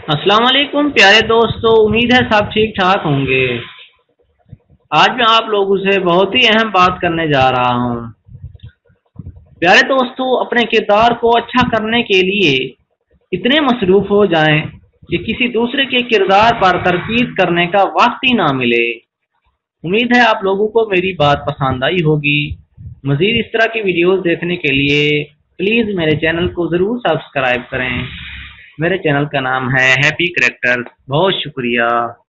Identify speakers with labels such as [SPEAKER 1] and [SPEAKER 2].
[SPEAKER 1] अस्सलाम वालेकुम प्यारे दोस्तों, उम्मीद है सब ठीक ठाक होंगे। आज मैं आप लोगों से बहुत ही अहम बात करने जा रहा हूँ। प्यारे दोस्तों, अपने किरदार को अच्छा करने के लिए इतने मसरूफ हो जाएं कि किसी दूसरे के किरदार पर तरकीब करने का वक्त ही ना मिले। उम्मीद है आप लोगों को मेरी बात पसंद आई होगी। मज़ीद इस तरह की वीडियोस देखने के लिए प्लीज़ मेरे चैनल को ज़रूर सब्सक्राइब करें। मेरे चैनल का नाम है हैप्पी करैक्टर्स। बहुत शुक्रिया।